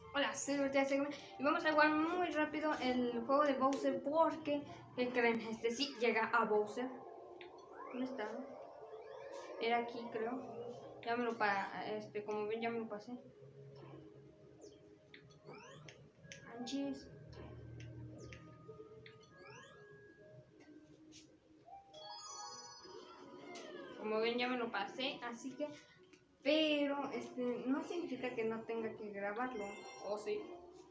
Hola, soy Ortega y vamos a jugar muy rápido el juego de Bowser porque, ¿qué creen? Sí llega a Bowser. ¿Dónde está? Era aquí, creo. Ya me lo como ven, ya me lo pasé. Anchis. Como ven, ya me lo pasé, así que... Pero, no significa que no tenga que grabarlo. ¿O sí?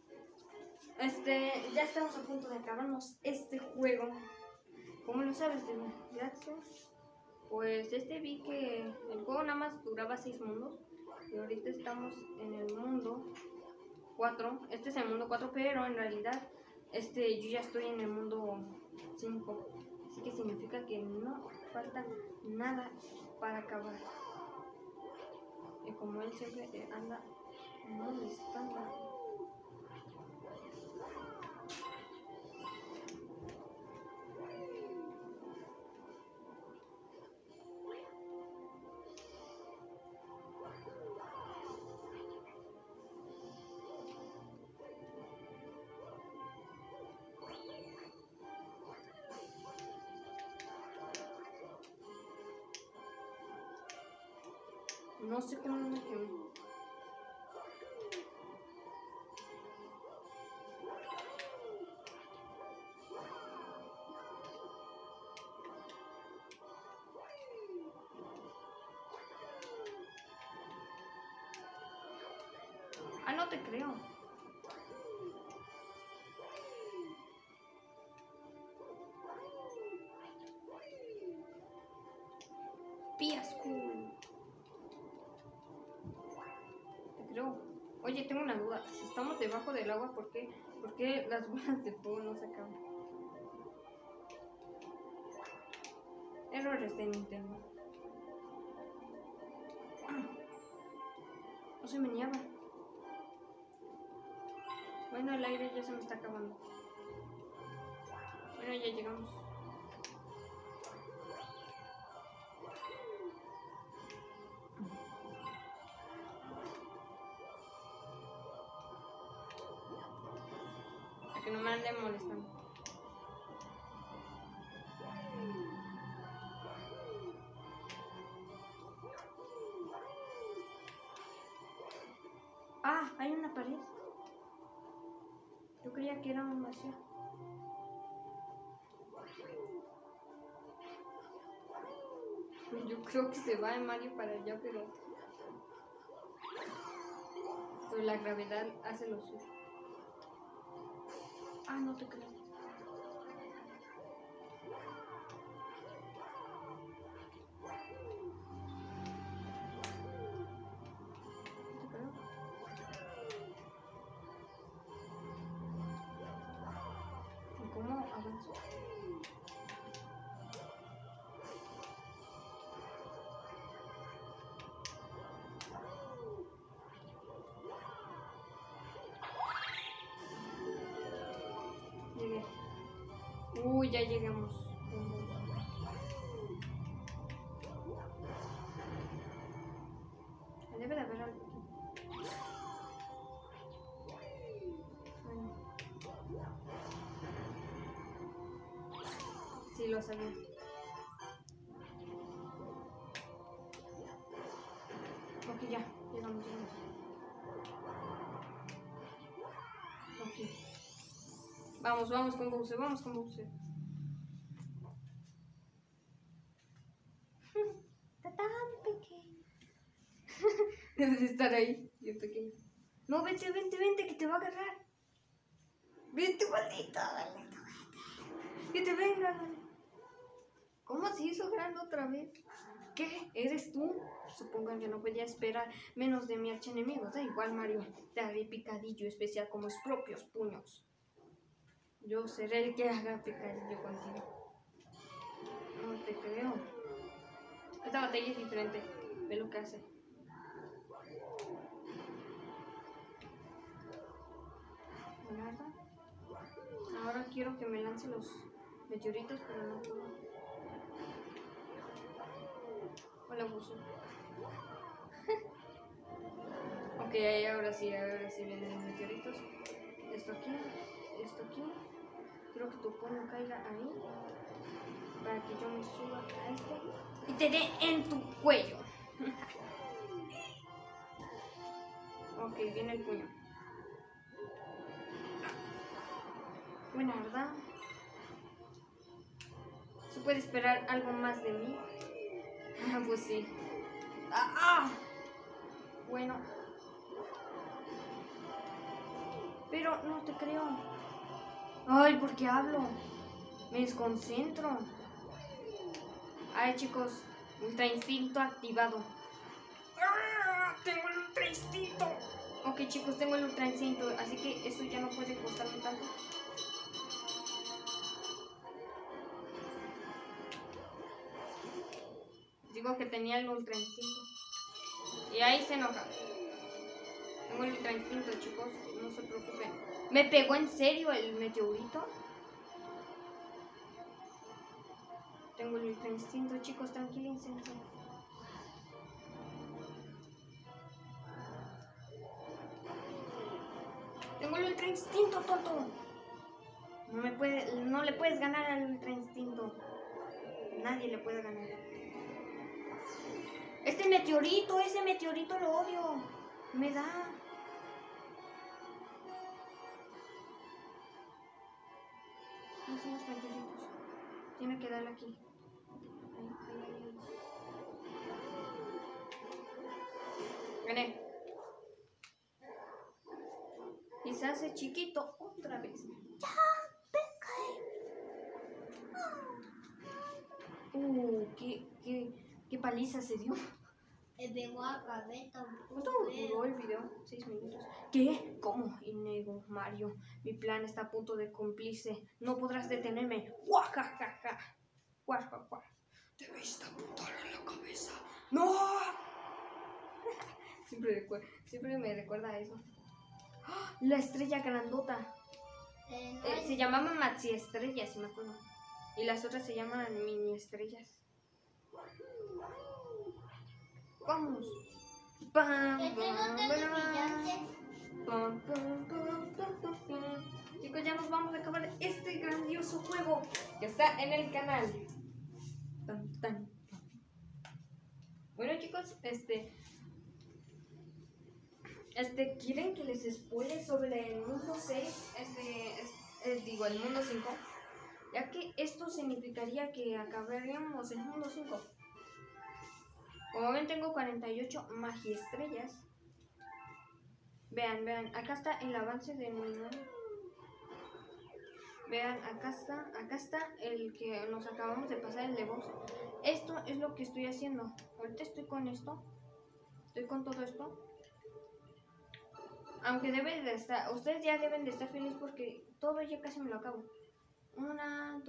Ya estamos a punto de acabarnos este juego. ¿Cómo lo sabes, gracias? Pues vi que el juego nada más duraba 6 mundos y ahorita estamos en el mundo 4. Este es el mundo 4, pero en realidad yo ya estoy en el mundo 5. Así que significa que no falta nada para acabar. Y como él siempre anda molestando. No sé cómo me quemé. Ah, no te creo. Piasco. Te creo. Oye, tengo una duda. Si estamos debajo del agua, ¿por qué las bolas de fuego no se acaban? Errores de Nintendo. No se meneaba. Bueno, el aire ya se me está acabando. Bueno, ya llegamos. A que no me anden molestando. Ah, hay una pared. Yo creía que era un vacío. Yo creo que se va de Mario para allá, pero la gravedad hace lo suyo. Ah, no te creo. ¿Cómo avanzo? Llegué. Uy, ya llegamos. Debe de haber algo aquí. Bueno. Sí, lo sabía. Ok, ya, llegamos. Ok. Vamos con Bowser. Está tan pequeño. Debes de estar ahí, bien pequeño. No, vente, que te va a agarrar. Vente, maldito. Que te venga. ¿Cómo se hizo grande otra vez? ¿Qué? ¿Eres tú? Supongo que no podía esperar menos de mi archienemigo. Da igual, Mario. Te haré picadillo especial con mis propios puños. Yo seré el que haga picadillo contigo. No te creo. Esta batalla es diferente. Ve lo que hace. Nada. Ahora quiero que me lance los meteoritos, pero no puedo. Hola, buzo. Ok, Ok, ahora sí vienen los meteoritos. Esto aquí. Quiero que tu puño caiga ahí. Para que yo me suba a este. Y te dé en tu cuello. Ok, viene el puño. Buena, ¿verdad? ¿Se puede esperar algo más de mí? Pues sí. Bueno. Pero no te creo. Ay, ¿por qué hablo? Me desconcentro. Ay, chicos. Ultra instinto activado. Tengo el ultra instinto. Ok, chicos, tengo el ultra instinto. Así que esto ya no puede costarme tanto. Digo que tenía el ultra instinto. Y ahí se enoja. Tengo el ultra instinto, chicos. No se preocupen. ¿Me pegó en serio el meteorito? Tengo el ultra instinto, chicos. Tranquilícense. Tengo el ultra instinto, tonto. No le puedes ganar al ultra instinto. Nadie le puede ganar. Ese meteorito lo odio. Me da. No son los meteoritos. Tiene que darle aquí. Ahí. Gané. Y se hace chiquito otra vez. Qué paliza se dio. Me pegó a cabeza. ¿Cuánto duró el video? 6 minutos. ¿Qué? ¿Cómo? Y nego, Mario. Mi plan está a punto de cumplirse. No podrás detenerme. ¡Guajajaja! ¡Guajajaja! Debiste apuntar en la cabeza. ¡No! Siempre me recuerda a eso. ¡Ah! La estrella grandota. Se llamaba Maxi Estrellas, si me acuerdo. Y las otras se llaman Mini Estrellas. Vamos. Chicos, ya nos vamos a acabar este grandioso juego que está en el canal. Bueno, chicos, ¿quieren que les spoile sobre el mundo 6? El mundo 5. Ya que esto significaría que acabaríamos el mundo 5. Como ven, tengo 48 magiestrellas. Vean, acá está el avance de mi nuevo. Vean, acá está el que nos acabamos de pasar, el de boss. Esto es lo que estoy haciendo. Ahorita estoy con esto. Estoy con todo esto. Aunque debe de estar, ustedes ya deben de estar felices porque todo ya casi me lo acabo. 1,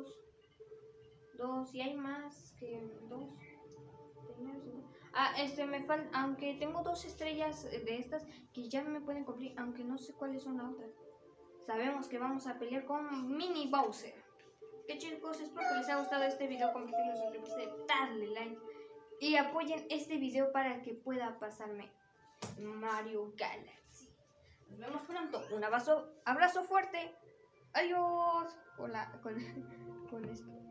2, y hay más que 2. Me falta, aunque tengo 2 estrellas de estas que ya me pueden cumplir, aunque no sé cuáles son las otras. Sabemos que vamos a pelear con Mini Bowser. Que chicos, espero que les haya gustado este video, compartirlo, suscribirse, darle like y apoyen este video para que pueda pasarme Mario Galaxy. Nos vemos pronto. Un abrazo fuerte. Adiós. Con esto.